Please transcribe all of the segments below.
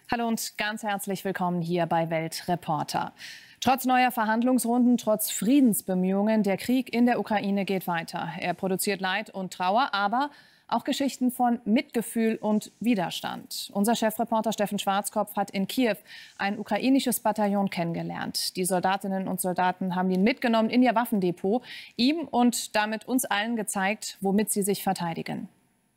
Hallo und ganz herzlich willkommen hier bei Weltreporter. Trotz neuer Verhandlungsrunden, trotz Friedensbemühungen, der Krieg in der Ukraine geht weiter. Er produziert Leid und Trauer, aber auch Geschichten von Mitgefühl und Widerstand. Unser Chefreporter Steffen Schwarzkopf hat in Kiew ein ukrainisches Bataillon kennengelernt. Die Soldatinnen und Soldaten haben ihn mitgenommen in ihr Waffendepot, ihm und damit uns allen gezeigt, womit sie sich verteidigen.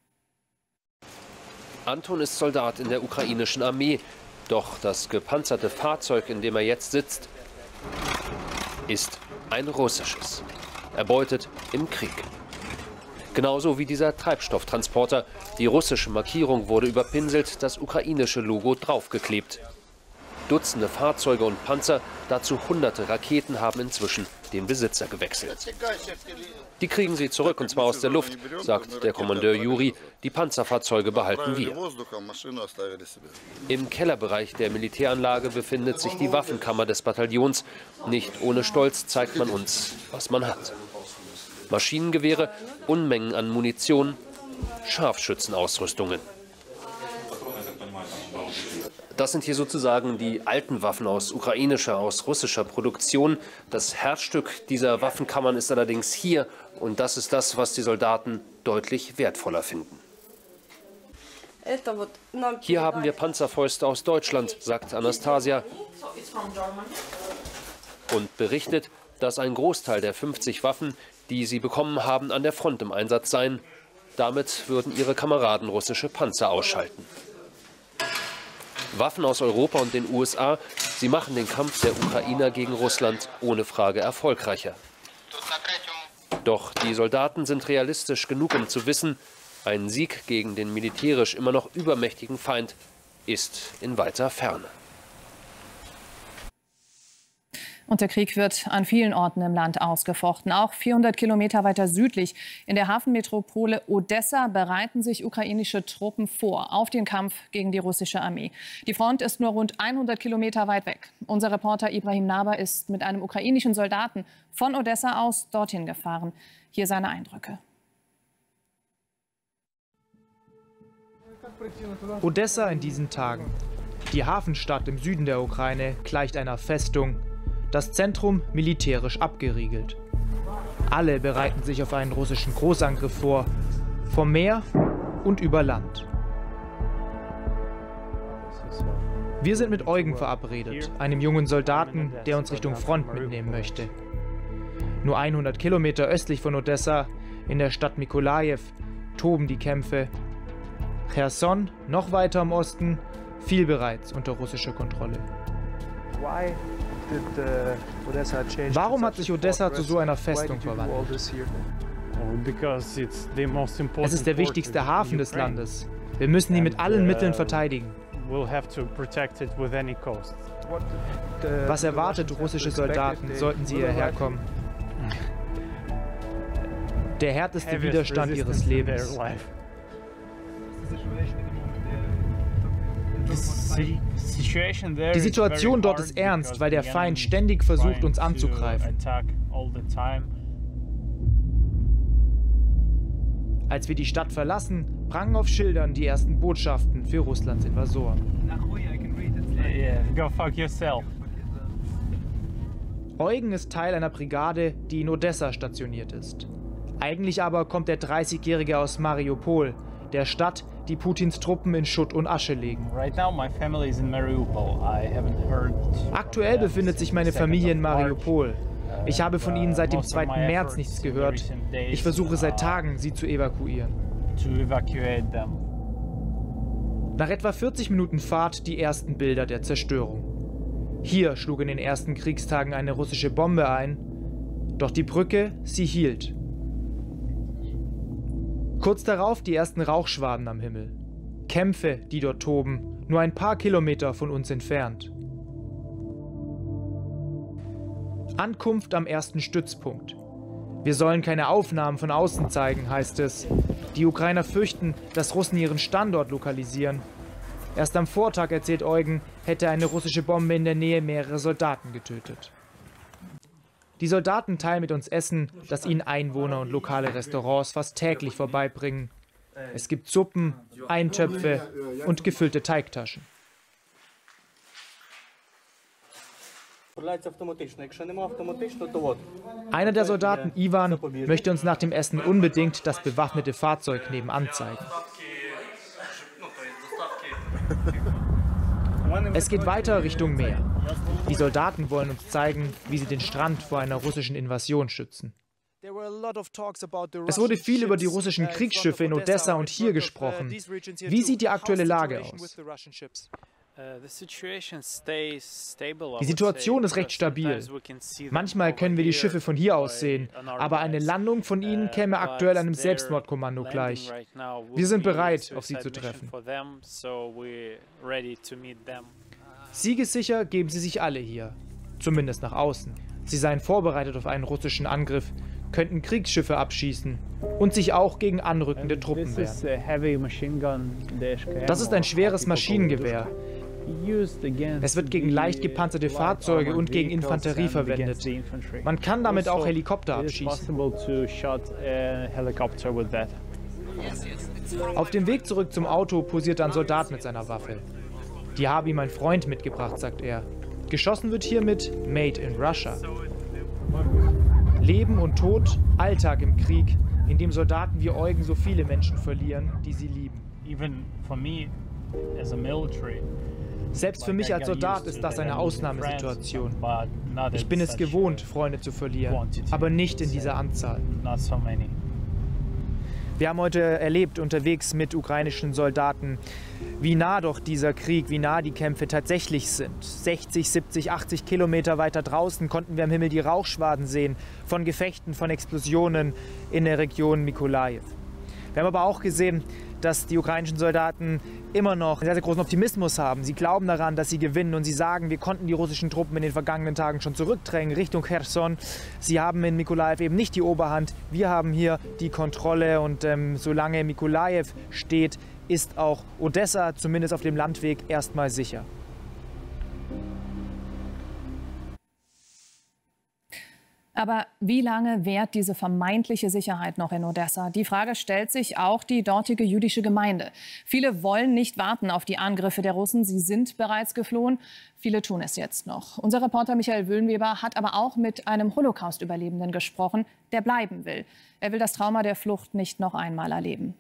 Anton ist Soldat in der ukrainischen Armee. Doch das gepanzerte Fahrzeug, in dem er jetzt sitzt, ist ein russisches. Erbeutet im Krieg. Genauso wie dieser Treibstofftransporter. Die russische Markierung wurde überpinselt, das ukrainische Logo draufgeklebt. Dutzende Fahrzeuge und Panzer, dazu hunderte Raketen haben inzwischen den Besitzer gewechselt. Die kriegen sie zurück, und zwar aus der Luft, sagt der Kommandeur Juri. Die Panzerfahrzeuge behalten wir. Im Kellerbereich der Militäranlage befindet sich die Waffenkammer des Bataillons. Nicht ohne Stolz zeigt man uns, was man hat. Maschinengewehre, Unmengen an Munition, Scharfschützenausrüstungen. Das sind hier sozusagen die alten Waffen aus ukrainischer, aus russischer Produktion. Das Herzstück dieser Waffenkammern ist allerdings hier, und das ist das, was die Soldaten deutlich wertvoller finden. Hier haben wir Panzerfäuste aus Deutschland, sagt Anastasia, und berichtet, dass ein Großteil der 50 Waffen, die sie bekommen haben, an der Front im Einsatz seien. Damit würden ihre Kameraden russische Panzer ausschalten. Waffen aus Europa und den USA, sie machen den Kampf der Ukrainer gegen Russland ohne Frage erfolgreicher. Doch die Soldaten sind realistisch genug, um zu wissen, ein Sieg gegen den militärisch immer noch übermächtigen Feind ist in weiter Ferne. Und der Krieg wird an vielen Orten im Land ausgefochten. Auch 400 Kilometer weiter südlich in der Hafenmetropole Odessa bereiten sich ukrainische Truppen vor auf den Kampf gegen die russische Armee. Die Front ist nur rund 100 Kilometer weit weg. Unser Reporter Ibrahim Naber ist mit einem ukrainischen Soldaten von Odessa aus dorthin gefahren. Hier seine Eindrücke. Odessa in diesen Tagen. Die Hafenstadt im Süden der Ukraine gleicht einer Festung. Das Zentrum militärisch abgeriegelt. Alle bereiten sich auf einen russischen Großangriff vor, vom Meer und über Land. Wir sind mit Eugen verabredet, einem jungen Soldaten, der uns Richtung Front mitnehmen möchte. Nur 100 Kilometer östlich von Odessa, in der Stadt Mykolajiw, toben die Kämpfe. Cherson, noch weiter im Osten, fiel bereits unter russischer Kontrolle. Warum hat sich Odessa zu so einer Festung verwandelt? Es ist der wichtigste Hafen des Landes. Wir müssen ihn mit allen Mitteln verteidigen. Was erwartet russische Soldaten, sollten sie hierher kommen? Der härteste Widerstand ihres Lebens. Die Situation dort ist ernst, weil der Feind ständig versucht, uns anzugreifen. Als wir die Stadt verlassen, prangen auf Schildern die ersten Botschaften für Russlands Invasoren. Eugen ist Teil einer Brigade, die in Odessa stationiert ist. Eigentlich aber kommt der 30-Jährige aus Mariupol, der Stadt, die Putins Truppen in Schutt und Asche legen. Aktuell befindet sich meine Familie in Mariupol. Ich habe von ihnen seit dem 2. März nichts gehört. Ich versuche seit Tagen, sie zu evakuieren. Nach etwa 40 Minuten Fahrt die ersten Bilder der Zerstörung. Hier schlug in den ersten Kriegstagen eine russische Bombe ein. Doch die Brücke, sie hielt. Kurz darauf die ersten Rauchschwaden am Himmel. Kämpfe, die dort toben, nur ein paar Kilometer von uns entfernt. Ankunft am ersten Stützpunkt. Wir sollen keine Aufnahmen von außen zeigen, heißt es. Die Ukrainer fürchten, dass Russen ihren Standort lokalisieren. Erst am Vortag, erzählt Eugen, hätte eine russische Bombe in der Nähe mehrere Soldaten getötet. Die Soldaten teilen mit uns Essen, das ihnen Einwohner und lokale Restaurants fast täglich vorbeibringen. Es gibt Suppen, Eintöpfe und gefüllte Teigtaschen. Einer der Soldaten, Ivan, möchte uns nach dem Essen unbedingt das bewaffnete Fahrzeug nebenan zeigen. Es geht weiter Richtung Meer. Die Soldaten wollen uns zeigen, wie sie den Strand vor einer russischen Invasion schützen. Es wurde viel über die russischen Kriegsschiffe in Odessa und hier gesprochen. Wie sieht die aktuelle Lage aus? Die Situation ist recht stabil. Manchmal können wir die Schiffe von hier aus sehen, aber eine Landung von ihnen käme aktuell einem Selbstmordkommando gleich. Wir sind bereit, auf sie zu treffen. Siegessicher geben sie sich alle hier, zumindest nach außen. Sie seien vorbereitet auf einen russischen Angriff, könnten Kriegsschiffe abschießen und sich auch gegen anrückende Truppen wehren. Das ist ein schweres Maschinengewehr. Es wird gegen leicht gepanzerte Fahrzeuge und gegen Infanterie verwendet. Man kann damit auch Helikopter abschießen. Auf dem Weg zurück zum Auto posiert ein Soldat mit seiner Waffe. Die habe ihm ein Freund mitgebracht, sagt er. Geschossen wird hiermit Made in Russia. Leben und Tod, Alltag im Krieg, in dem Soldaten wie Eugen so viele Menschen verlieren, die sie lieben. Selbst für mich als Soldat ist das eine Ausnahmesituation. Ich bin es gewohnt, Freunde zu verlieren, aber nicht in dieser Anzahl. Wir haben heute erlebt, unterwegs mit ukrainischen Soldaten, wie nah doch dieser Krieg, wie nah die Kämpfe tatsächlich sind. 60, 70, 80 Kilometer weiter draußen konnten wir am Himmel die Rauchschwaden sehen von Gefechten, von Explosionen in der Region Mykolajiw. Wir haben aber auch gesehen, dass die ukrainischen Soldaten immer noch einen sehr, sehr großen Optimismus haben. Sie glauben daran, dass sie gewinnen und sie sagen, wir konnten die russischen Truppen in den vergangenen Tagen schon zurückdrängen Richtung Cherson. Sie haben in Mykolajiw eben nicht die Oberhand. Wir haben hier die Kontrolle und solange Mykolajiw steht, ist auch Odessa zumindest auf dem Landweg erstmal sicher. Aber wie lange währt diese vermeintliche Sicherheit noch in Odessa? Die Frage stellt sich auch die dortige jüdische Gemeinde. Viele wollen nicht warten auf die Angriffe der Russen. Sie sind bereits geflohen. Viele tun es jetzt noch. Unser Reporter Michael Wöhnweber hat aber auch mit einem Holocaust-Überlebenden gesprochen, der bleiben will. Er will das Trauma der Flucht nicht noch einmal erleben.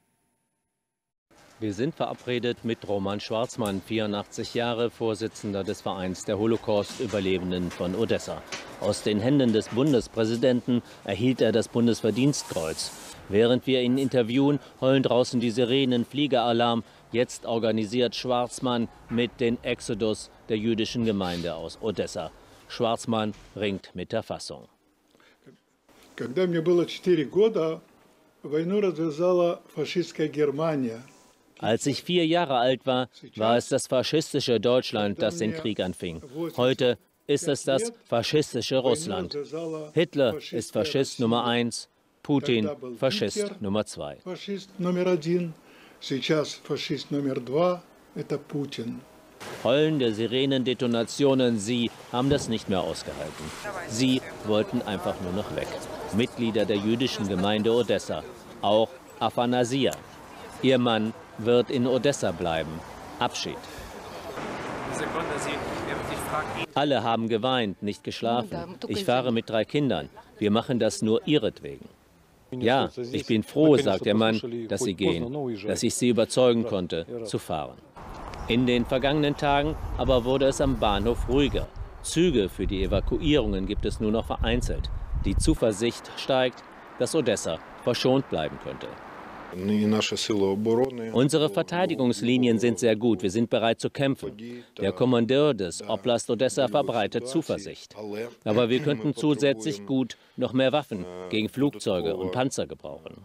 Wir sind verabredet mit Roman Schwarzmann, 84 Jahre, Vorsitzender des Vereins der Holocaust-Überlebenden von Odessa. Aus den Händen des Bundespräsidenten erhielt er das Bundesverdienstkreuz. Während wir ihn interviewen, heulen draußen die Sirenen, Fliegeralarm. Jetzt organisiert Schwarzmann mit den Exodus der jüdischen Gemeinde aus Odessa. Schwarzmann ringt mit der Fassung. Когда мне было 4 года, войну развязала фашистская Германия. Als ich 4 Jahre alt war, war es das faschistische Deutschland, das den Krieg anfing. Heute ist es das faschistische Russland. Hitler ist Faschist Nummer 1, Putin Faschist Nummer 2. Heulen der Sirenendetonationen, sie haben das nicht mehr ausgehalten. Sie wollten einfach nur noch weg. Mitglieder der jüdischen Gemeinde Odessa, auch Afanasia. Ihr Mann wird in Odessa bleiben. Abschied. Alle haben geweint, nicht geschlafen. Ich fahre mit 3 Kindern. Wir machen das nur ihretwegen. Ja, ich bin froh, sagt der Mann, dass sie gehen, dass ich sie überzeugen konnte, zu fahren. In den vergangenen Tagen aber wurde es am Bahnhof ruhiger. Züge für die Evakuierungen gibt es nur noch vereinzelt. Die Zuversicht steigt, dass Odessa verschont bleiben könnte. Unsere Verteidigungslinien sind sehr gut. Wir sind bereit zu kämpfen. Der Kommandeur des Oblast Odessa verbreitet Zuversicht. Aber wir könnten zusätzlich gut noch mehr Waffen gegen Flugzeuge und Panzer gebrauchen.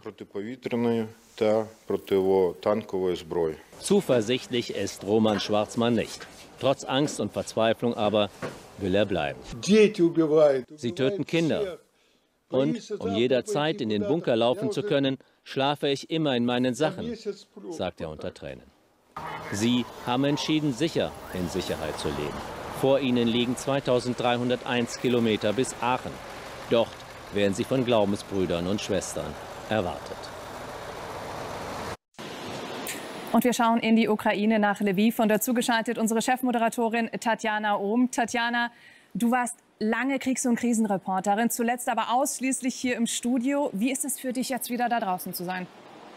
Zuversichtlich ist Roman Schwarzmann nicht. Trotz Angst und Verzweiflung aber will er bleiben. Sie töten Kinder. Und um jederzeit in den Bunker laufen zu können, schlafe ich immer in meinen Sachen, sagt er unter Tränen. Sie haben entschieden, sicher in Sicherheit zu leben. Vor ihnen liegen 2301 Kilometer bis Aachen. Dort werden sie von Glaubensbrüdern und Schwestern erwartet. Und wir schauen in die Ukraine nach Lviv und dazu geschaltet unsere Chefmoderatorin Tatjana Ohm. Tatjana, Du warst lange Kriegs- und Krisenreporterin, zuletzt aber ausschließlich hier im Studio. Wie ist es für dich, jetzt wieder da draußen zu sein?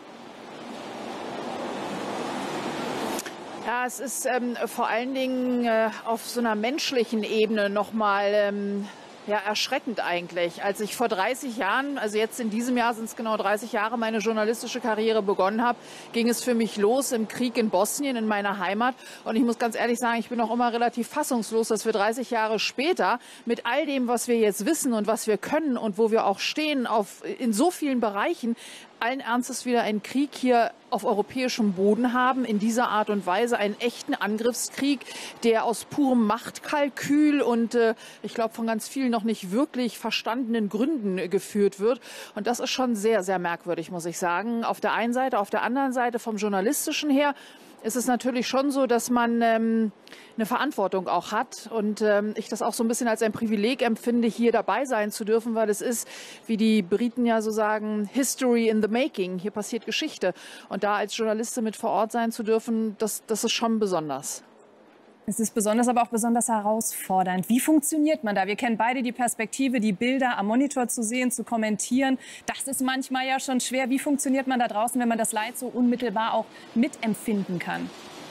Ja, es ist vor allen Dingen auf so einer menschlichen Ebene nochmal ja, erschreckend eigentlich. Als ich vor 30 Jahren, also jetzt in diesem Jahr sind es genau 30 Jahre, meine journalistische Karriere begonnen habe, ging es für mich los im Krieg in Bosnien, in meiner Heimat. Und ich muss ganz ehrlich sagen, ich bin auch immer relativ fassungslos, dass wir 30 Jahre später mit all dem, was wir jetzt wissen und was wir können und wo wir auch stehen, in so vielen Bereichen, allen Ernstes wieder einen Krieg hier auf europäischem Boden haben, in dieser Art und Weise einen echten Angriffskrieg, der aus purem Machtkalkül und ich glaube von ganz vielen noch nicht wirklich verstandenen Gründen geführt wird. Und das ist schon sehr, sehr merkwürdig, muss ich sagen. Auf der einen Seite, auf der anderen Seite vom Journalistischen her ist es natürlich schon so, dass man eine Verantwortung auch hat und ich das auch so ein bisschen als ein Privileg empfinde, hier dabei sein zu dürfen, weil es ist, wie die Briten ja so sagen, History in the making. Hier passiert Geschichte. Und da als Journalistin mit vor Ort sein zu dürfen, das ist schon besonders. Es ist besonders, aber auch besonders herausfordernd. Wie funktioniert man da? Wir kennen beide die Perspektive, die Bilder am Monitor zu sehen, zu kommentieren. Das ist manchmal ja schon schwer. Wie funktioniert man da draußen, wenn man das Leid so unmittelbar auch mitempfinden kann?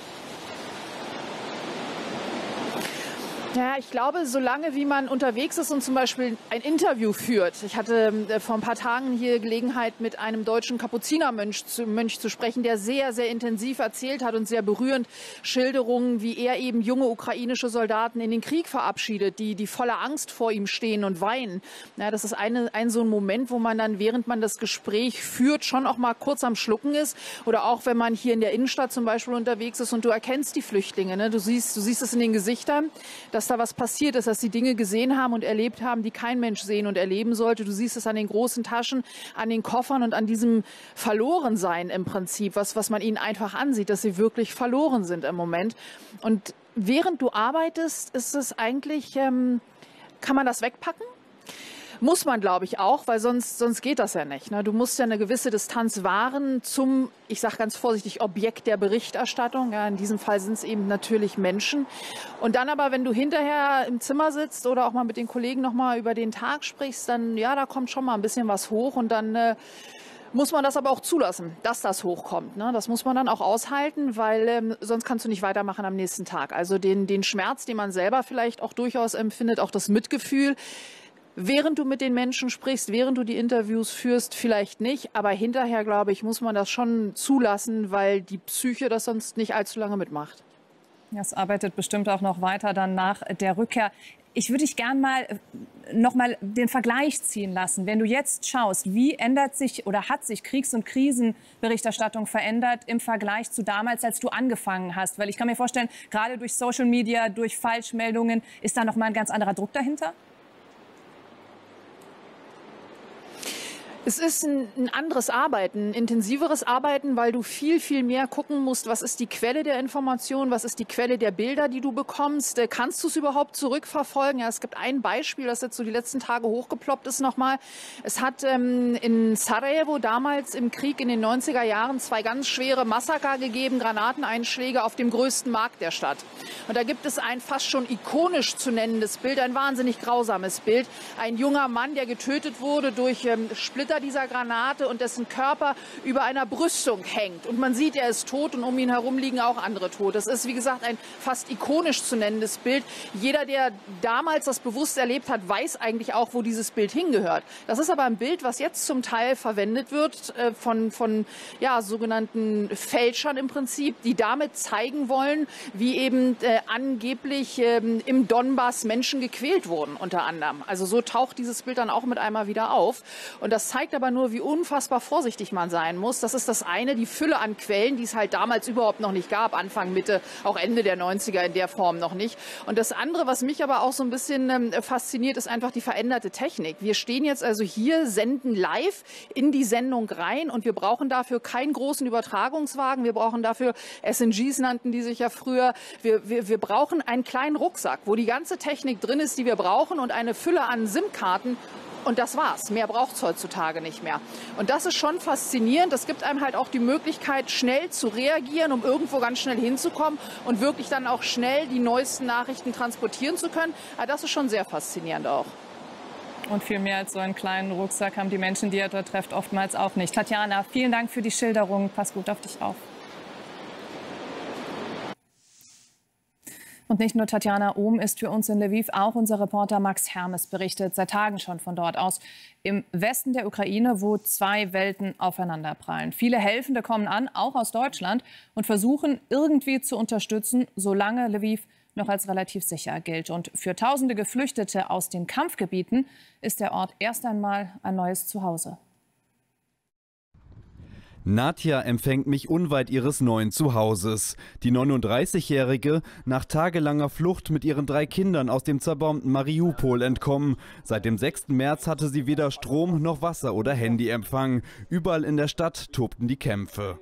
Ja, ich glaube, solange wie man unterwegs ist und zum Beispiel ein Interview führt. Ich hatte vor ein paar Tagen hier Gelegenheit, mit einem deutschen Kapuzinermönch zu sprechen, der sehr, sehr intensiv erzählt hat und sehr berührend Schilderungen, wie er eben junge ukrainische Soldaten in den Krieg verabschiedet, die voller Angst vor ihm stehen und weinen. Ja, das ist ein so ein Moment, wo man dann, während man das Gespräch führt, schon auch mal kurz am Schlucken ist. Oder auch, wenn man hier in der Innenstadt zum Beispiel unterwegs ist und du erkennst die Flüchtlinge. Ne? Du siehst es in den Gesichtern, dass da was passiert ist, dass sie Dinge gesehen haben und erlebt haben, die kein Mensch sehen und erleben sollte. Du siehst es an den großen Taschen, an den Koffern und an diesem Verlorensein im Prinzip, was man ihnen einfach ansieht, dass sie wirklich verloren sind im Moment. Und während du arbeitest, ist es eigentlich, kann man das wegpacken? Muss man, glaube ich, auch, weil sonst geht das ja nicht. Ne? Du musst ja eine gewisse Distanz wahren zum, ich sage ganz vorsichtig, Objekt der Berichterstattung. Ja, in diesem Fall sind es eben natürlich Menschen. Und dann aber, wenn du hinterher im Zimmer sitzt oder auch mal mit den Kollegen noch mal über den Tag sprichst, dann, ja, da kommt schon mal ein bisschen was hoch und dann muss man das aber auch zulassen, dass das hochkommt. Ne? Das muss man dann auch aushalten, weil sonst kannst du nicht weitermachen am nächsten Tag. Also den Schmerz, den man selber vielleicht auch durchaus empfindet, auch das Mitgefühl, während du mit den Menschen sprichst, während du die Interviews führst, vielleicht nicht. Aber hinterher, glaube ich, muss man das schon zulassen, weil die Psyche das sonst nicht allzu lange mitmacht. Das arbeitet bestimmt auch noch weiter dann nach der Rückkehr. Ich würde dich gern noch mal den Vergleich ziehen lassen. Wenn du jetzt schaust, wie ändert sich oder hat sich Kriegs- und Krisenberichterstattung verändert im Vergleich zu damals, als du angefangen hast? Weil ich kann mir vorstellen, gerade durch Social Media, durch Falschmeldungen, ist da noch mal ein ganz anderer Druck dahinter? Es ist ein anderes Arbeiten, ein intensiveres Arbeiten, weil du viel, viel mehr gucken musst, was ist die Quelle der Information, was ist die Quelle der Bilder, die du bekommst. Kannst du es überhaupt zurückverfolgen? Ja, es gibt ein Beispiel, das jetzt so die letzten Tage hochgeploppt ist nochmal. Es hat in Sarajevo damals im Krieg in den 90er Jahren 2 ganz schwere Massaker gegeben, Granateneinschläge auf dem größten Markt der Stadt. Und da gibt es ein fast schon ikonisch zu nennendes Bild, ein wahnsinnig grausames Bild. Ein junger Mann, der getötet wurde durch Splitter dieser Granate und dessen Körper über einer Brüstung hängt. Und man sieht, er ist tot und um ihn herum liegen auch andere tot. Das ist, wie gesagt, ein fast ikonisch zu nennendes Bild. Jeder, der damals das bewusst erlebt hat, weiß eigentlich auch, wo dieses Bild hingehört. Das ist aber ein Bild, was jetzt zum Teil verwendet wird von ja, sogenannten Fälschern im Prinzip, die damit zeigen wollen, wie eben angeblich im Donbass Menschen gequält wurden, unter anderem. Also so taucht dieses Bild dann auch mit einmal wieder auf. Und das zeigt aber nur, wie unfassbar vorsichtig man sein muss. Das ist das eine, die Fülle an Quellen, die es halt damals überhaupt noch nicht gab, Anfang, Mitte, auch Ende der 90er in der Form noch nicht. Und das andere, was mich aber auch so ein bisschen fasziniert, ist einfach die veränderte Technik. Wir stehen jetzt also hier, senden live in die Sendung rein und wir brauchen dafür keinen großen Übertragungswagen. Wir brauchen dafür, SNGs nannten die sich ja früher, wir brauchen einen kleinen Rucksack, wo die ganze Technik drin ist, die wir brauchen und eine Fülle an SIM-Karten. Und das war's. Mehr braucht es heutzutage nicht mehr. Und das ist schon faszinierend. Das gibt einem halt auch die Möglichkeit, schnell zu reagieren, um irgendwo ganz schnell hinzukommen und wirklich dann auch schnell die neuesten Nachrichten transportieren zu können. Aber das ist schon sehr faszinierend auch. Und viel mehr als so einen kleinen Rucksack haben die Menschen, die er dort trifft, oftmals auch nicht. Tatjana, vielen Dank für die Schilderung. Pass gut auf dich auf. Und nicht nur Tatjana Ohm ist für uns in Lviv, auch unser Reporter Max Hermes berichtet seit Tagen schon von dort aus. Im Westen der Ukraine, wo zwei Welten aufeinanderprallen. Viele Helfende kommen an, auch aus Deutschland, und versuchen irgendwie zu unterstützen, solange Lviv noch als relativ sicher gilt. Und für tausende Geflüchtete aus den Kampfgebieten ist der Ort erst einmal ein neues Zuhause. Nadja empfängt mich unweit ihres neuen Zuhauses. Die 39-Jährige, nach tagelanger Flucht mit ihren 3 Kindern aus dem zerbombten Mariupol entkommen. Seit dem 6. März hatte sie weder Strom noch Wasser oder Handyempfang. Überall in der Stadt tobten die Kämpfe.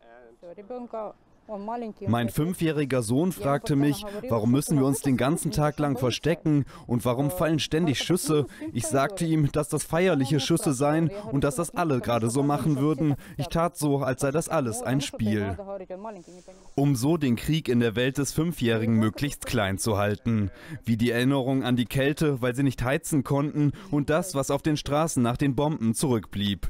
Mein 5-jähriger Sohn fragte mich, warum müssen wir uns den ganzen Tag lang verstecken und warum fallen ständig Schüsse? Ich sagte ihm, dass das feierliche Schüsse seien und dass das alle gerade so machen würden. Ich tat so, als sei das alles ein Spiel. Um so den Krieg in der Welt des 5-Jährigen möglichst klein zu halten. Wie die Erinnerung an die Kälte, weil sie nicht heizen konnten, und das, was auf den Straßen nach den Bomben zurückblieb.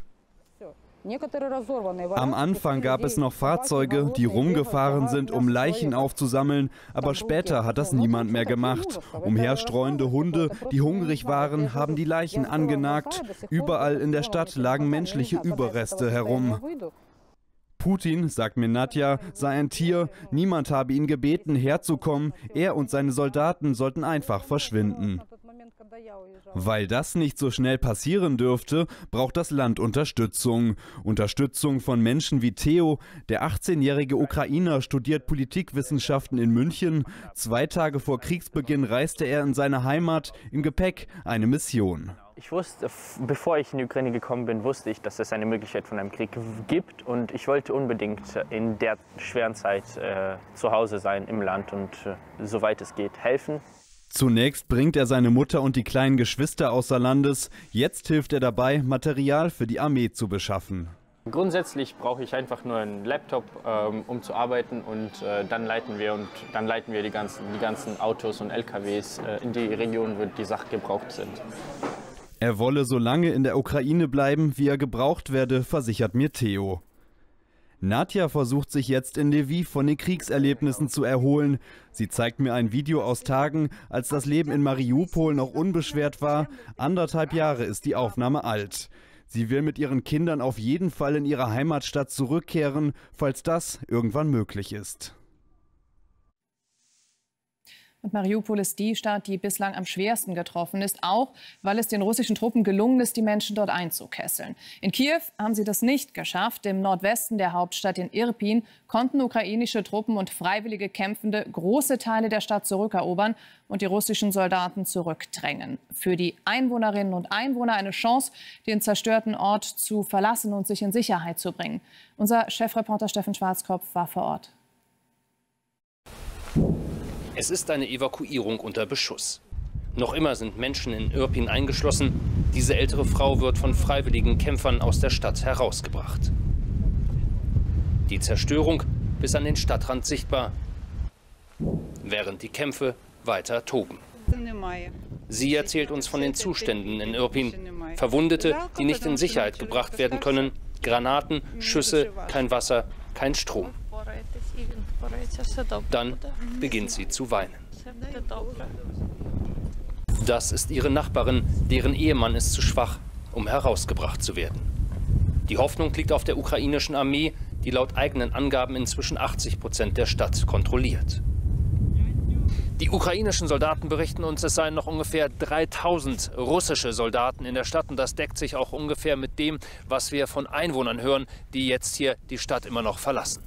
Am Anfang gab es noch Fahrzeuge, die rumgefahren sind, um Leichen aufzusammeln, aber später hat das niemand mehr gemacht. Umherstreuende Hunde, die hungrig waren, haben die Leichen angenagt. Überall in der Stadt lagen menschliche Überreste herum. Putin, sagt mir Nadja, sei ein Tier, niemand habe ihn gebeten, herzukommen, er und seine Soldaten sollten einfach verschwinden. Weil das nicht so schnell passieren dürfte, braucht das Land Unterstützung. Unterstützung von Menschen wie Theo. Der 18-jährige Ukrainer studiert Politikwissenschaften in München. 2 Tage vor Kriegsbeginn reiste er in seine Heimat, im Gepäck eine Mission. Ich wusste, bevor ich in die Ukraine gekommen bin, wusste ich, dass es eine Möglichkeit von einem Krieg gibt. Und ich wollte unbedingt in der schweren Zeit zu Hause sein im Land und soweit es geht helfen. Zunächst bringt er seine Mutter und die kleinen Geschwister außer Landes. Jetzt hilft er dabei, Material für die Armee zu beschaffen. Grundsätzlich brauche ich einfach nur einen Laptop, um zu arbeiten, und dann leiten wir die ganzen Autos und LKWs in die Region, wo die Sachen gebraucht sind. Er wolle so lange in der Ukraine bleiben, wie er gebraucht werde, versichert mir Theo. Nadja versucht sich jetzt in Lviv von den Kriegserlebnissen zu erholen. Sie zeigt mir ein Video aus Tagen, als das Leben in Mariupol noch unbeschwert war. 1,5 Jahre ist die Aufnahme alt. Sie will mit ihren Kindern auf jeden Fall in ihre Heimatstadt zurückkehren, falls das irgendwann möglich ist. Und Mariupol ist die Stadt, die bislang am schwersten getroffen ist, auch weil es den russischen Truppen gelungen ist, die Menschen dort einzukesseln. In Kiew haben sie das nicht geschafft. Im Nordwesten der Hauptstadt in Irpin konnten ukrainische Truppen und freiwillige Kämpfende große Teile der Stadt zurückerobern und die russischen Soldaten zurückdrängen. Für die Einwohnerinnen und Einwohner eine Chance, den zerstörten Ort zu verlassen und sich in Sicherheit zu bringen. Unser Chefreporter Steffen Schwarzkopf war vor Ort. Es ist eine Evakuierung unter Beschuss. Noch immer sind Menschen in Irpin eingeschlossen. Diese ältere Frau wird von freiwilligen Kämpfern aus der Stadt herausgebracht. Die Zerstörung bis an den Stadtrand sichtbar, während die Kämpfe weiter toben. Sie erzählt uns von den Zuständen in Irpin. Verwundete, die nicht in Sicherheit gebracht werden können. Granaten, Schüsse, kein Wasser, kein Strom. Dann beginnt sie zu weinen. Das ist ihre Nachbarin, deren Ehemann ist zu schwach, um herausgebracht zu werden. Die Hoffnung liegt auf der ukrainischen Armee, die laut eigenen Angaben inzwischen 80% der Stadt kontrolliert. Die ukrainischen Soldaten berichten uns, es seien noch ungefähr 3000 russische Soldaten in der Stadt. Und das deckt sich auch ungefähr mit dem, was wir von Einwohnern hören, die jetzt hier die Stadt immer noch verlassen.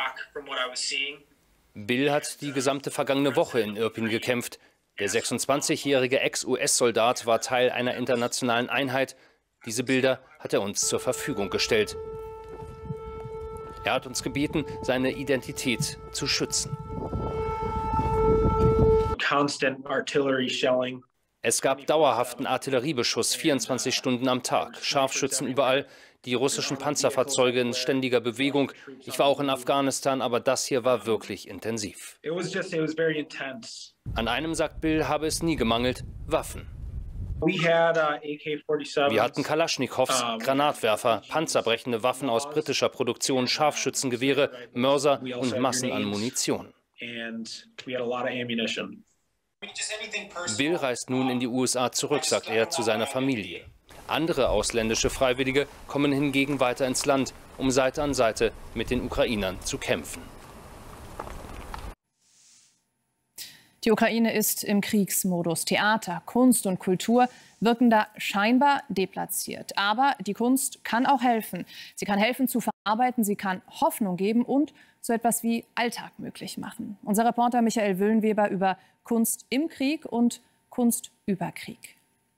Bill hat die gesamte vergangene Woche in Irpin gekämpft. Der 26-jährige Ex-US-Soldat war Teil einer internationalen Einheit. Diese Bilder hat er uns zur Verfügung gestellt. Er hat uns gebeten, seine Identität zu schützen. Constant artillery shelling. Es gab dauerhaften Artilleriebeschuss 24 Stunden am Tag, Scharfschützen überall, die russischen Panzerfahrzeuge in ständiger Bewegung. Ich war auch in Afghanistan, aber das hier war wirklich intensiv. An einem, sagt Bill, habe es nie gemangelt: Waffen. Wir hatten Kalaschnikows, Granatwerfer, panzerbrechende Waffen aus britischer Produktion, Scharfschützengewehre, Mörser und Massen an Munition. Bill reist nun in die USA zurück, sagt er, zu seiner Familie. Andere ausländische Freiwillige kommen hingegen weiter ins Land, um Seite an Seite mit den Ukrainern zu kämpfen. Die Ukraine ist im Kriegsmodus. Theater, Kunst und Kultur wirken da scheinbar deplatziert. Aber die Kunst kann auch helfen. Sie kann helfen zu verarbeiten, sie kann Hoffnung geben und so etwas wie Alltag möglich machen. Unser Reporter Michael Wüllenweber über Kunst im Krieg und Kunst über Krieg.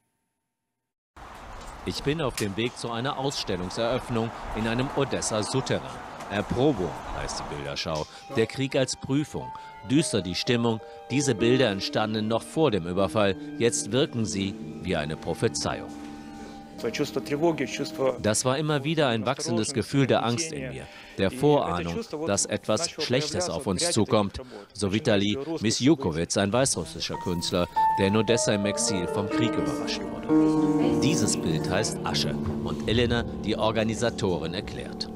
Ich bin auf dem Weg zu einer Ausstellungseröffnung in einem Odessa-Souterrain. Erprobung heißt die Bilderschau. Der Krieg als Prüfung. Düster die Stimmung. Diese Bilder entstanden noch vor dem Überfall. Jetzt wirken sie wie eine Prophezeiung. Das war immer wieder ein wachsendes Gefühl der Angst in mir, der Vorahnung, dass etwas Schlechtes auf uns zukommt. So Vitali Misjukowitz, ein weißrussischer Künstler, der in Odessa im Exil vom Krieg überrascht wurde. Dieses Bild heißt Asche und Elena, die Organisatorin, erklärt: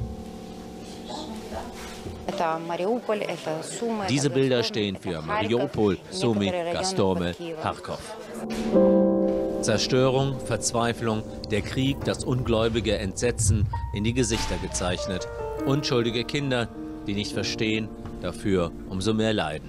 Diese Bilder stehen für Mariupol, Sumy, Gastome, Charkow. Zerstörung, Verzweiflung, der Krieg, das ungläubige Entsetzen in die Gesichter gezeichnet. Unschuldige Kinder, die nicht verstehen, dafür umso mehr leiden.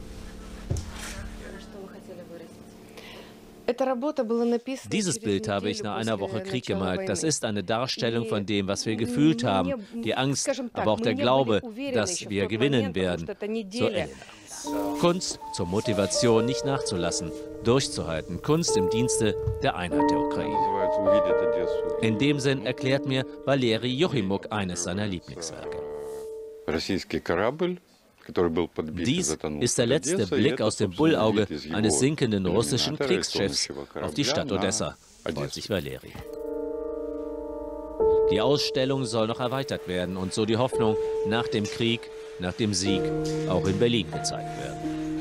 Dieses Bild habe ich nach einer Woche Krieg gemalt. Das ist eine Darstellung von dem, was wir gefühlt haben. Die Angst, aber auch der Glaube, dass wir gewinnen werden. So Elena. Kunst zur Motivation, nicht nachzulassen, durchzuhalten. Kunst im Dienste der Einheit der Ukraine. In dem Sinn erklärt mir Valeri Jochimuk eines seiner Lieblingswerke. Dies ist der letzte Blick aus dem Bullauge eines sinkenden russischen Kriegsschiffs auf die Stadt Odessa, freut sich Valeri. Die Ausstellung soll noch erweitert werden und so die Hoffnung nach dem Krieg, nach dem Sieg auch in Berlin gezeigt werden.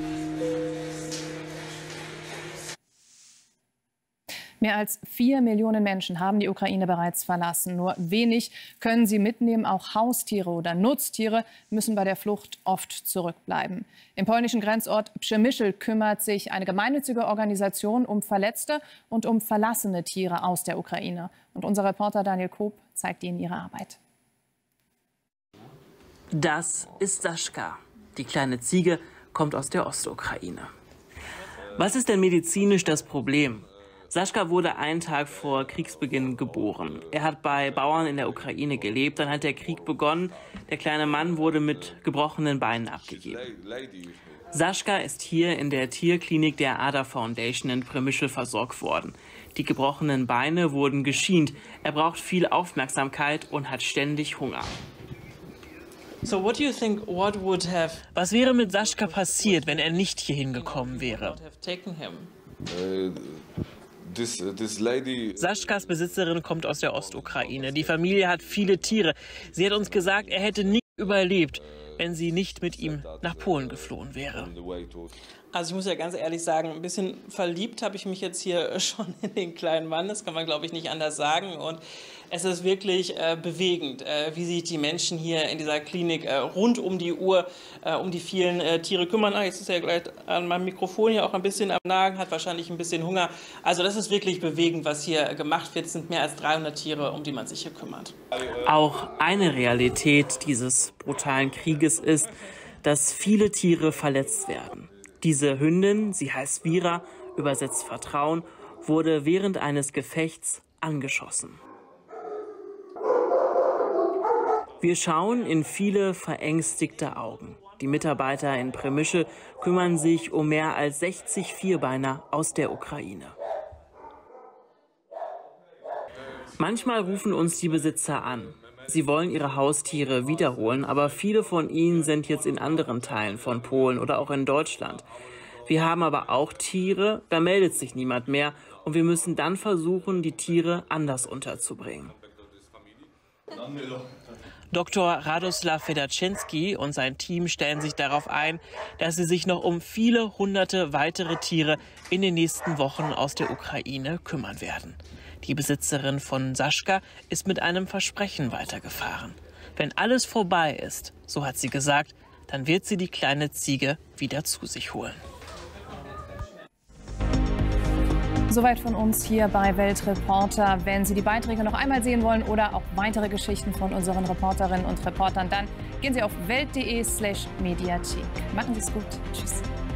Mehr als 4 Millionen Menschen haben die Ukraine bereits verlassen. Nur wenig können sie mitnehmen. Auch Haustiere oder Nutztiere müssen bei der Flucht oft zurückbleiben. Im polnischen Grenzort Przemyśl kümmert sich eine gemeinnützige Organisation um verletzte und um verlassene Tiere aus der Ukraine. Und unser Reporter Daniel Koop zeigt Ihnen ihre Arbeit. Das ist Saschka. Die kleine Ziege kommt aus der Ostukraine. Was ist denn medizinisch das Problem? Saschka wurde einen Tag vor Kriegsbeginn geboren. Er hat bei Bauern in der Ukraine gelebt, dann hat der Krieg begonnen. Der kleine Mann wurde mit gebrochenen Beinen abgegeben. Saschka ist hier in der Tierklinik der Ada Foundation in Przemyśl versorgt worden. Die gebrochenen Beine wurden geschient. Er braucht viel Aufmerksamkeit und hat ständig Hunger. Was wäre mit Saschka passiert, wenn er nicht hierhin gekommen wäre? Saschkas Besitzerin kommt aus der Ostukraine. Die Familie hat viele Tiere. Sie hat uns gesagt, er hätte nicht überlebt, wenn sie nicht mit ihm nach Polen geflohen wäre. Also ich muss ja ganz ehrlich sagen, ein bisschen verliebt habe ich mich jetzt hier schon in den kleinen Mann. Das kann man, glaube ich, nicht anders sagen. Und es ist wirklich bewegend, wie sich die Menschen hier in dieser Klinik rund um die Uhr um die vielen Tiere kümmern. Jetzt ist er gleich an meinem Mikrofon hier auch ein bisschen am Nagen, hat wahrscheinlich ein bisschen Hunger. Also das ist wirklich bewegend, was hier gemacht wird. Es sind mehr als 300 Tiere, um die man sich hier kümmert. Auch eine Realität dieses brutalen Krieges ist, dass viele Tiere verletzt werden. Diese Hündin, sie heißt Vira, übersetzt Vertrauen, wurde während eines Gefechts angeschossen. Wir schauen in viele verängstigte Augen. Die Mitarbeiter in Przemyśl kümmern sich um mehr als 60 Vierbeiner aus der Ukraine. Manchmal rufen uns die Besitzer an. Sie wollen ihre Haustiere wiederholen, aber viele von ihnen sind jetzt in anderen Teilen von Polen oder auch in Deutschland. Wir haben aber auch Tiere, da meldet sich niemand mehr und wir müssen dann versuchen, die Tiere anders unterzubringen. Dr. Radoslav Fedaczynski und sein Team stellen sich darauf ein, dass sie sich noch um viele hunderte weitere Tiere in den nächsten Wochen aus der Ukraine kümmern werden. Die Besitzerin von Saschka ist mit einem Versprechen weitergefahren. Wenn alles vorbei ist, so hat sie gesagt, dann wird sie die kleine Ziege wieder zu sich holen. Soweit von uns hier bei Weltreporter. Wenn Sie die Beiträge noch einmal sehen wollen oder auch weitere Geschichten von unseren Reporterinnen und Reportern, dann gehen Sie auf welt.de/mediathek. Machen Sie es gut. Tschüss.